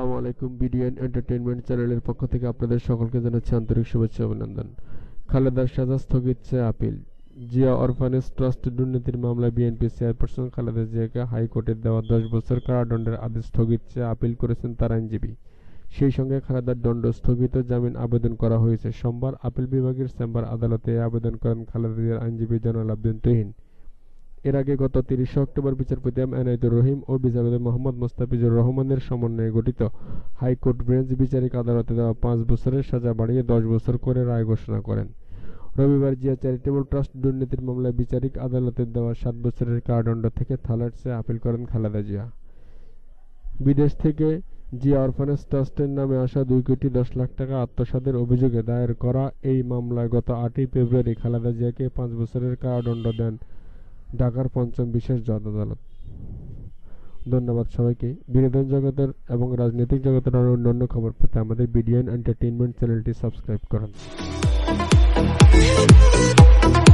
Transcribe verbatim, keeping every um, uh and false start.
আসসালামু আলাইকুম। BDN entertainment চ্যানেলের পক্ষ থেকে আপনাদের সকলকে জানাচ্ছি আন্তরিক শুভেচ্ছা ও অভিনন্দন। খালেদার সাজা স্থগিত চেয়ে আপিল। জিয়া অরফানেজ ট্রাস্ট দুর্নীতির মামলায় বিএনপি চেয়ারপারসন খালেদা জিয়াকে হাইকোর্টের দেওয়া দশ বছর কারাদণ্ডের আদেশ স্থগিত চেয়ে আপিল করেছেন তার আইনজীবী। সেই সঙ্গে খালেদার দণ্ড স্থগিত জামিন আবেদন করা হয়েছে। সোমবার আপিল বিভাগের চেম্বার আদালতে এই আবেদন করেন খালেদা জিয়ার আইনজীবী জয়নাল আবেদিন তুহিন। এর আগে গত তিরিশে অক্টোবর বিচারপতি এম এনায়েতুর রহিম ও বিচারপতি মোহাম্মদ মোস্তাফিজুর রহমানের সমন্বয়ে গঠিত হাইকোর্ট বেঞ্চ বিচারিক আদালতে দেওয়া পাঁচ বছরের সাজা বাড়িয়ে দশ বছর করে রায় ঘোষণা করেন। রবিবার জিয়া চ্যারিটেবল ট্রাস্ট দুর্নীতির মামলায় বিচারিক আদালতের দেওয়া সাত বছরের কারাদণ্ড থেকে থালার চেয়ে আপিল করেন খালেদা জিয়া। বিদেশ থেকে জিয়া অরফানেজ ট্রাস্টের নামে আসা দুই কোটি দশ লাখ টাকা আত্মসাতের অভিযোগে দায়ের করা এই মামলায় গত আটই ফেব্রুয়ারি খালেদা জিয়াকে পাঁচ বছরের কারাদণ্ড দেন ঢাকার পঞ্চম বিশেষ জজ আদালত। ধন্যবাদ সবাইকে। বিনোদন জগতের এবং রাজনৈতিক জগতের আরও অন্যান্য খবর পেতে আমাদের বিডিএন এন্টারটেইনমেন্ট চ্যানেলটি সাবস্ক্রাইব করুন।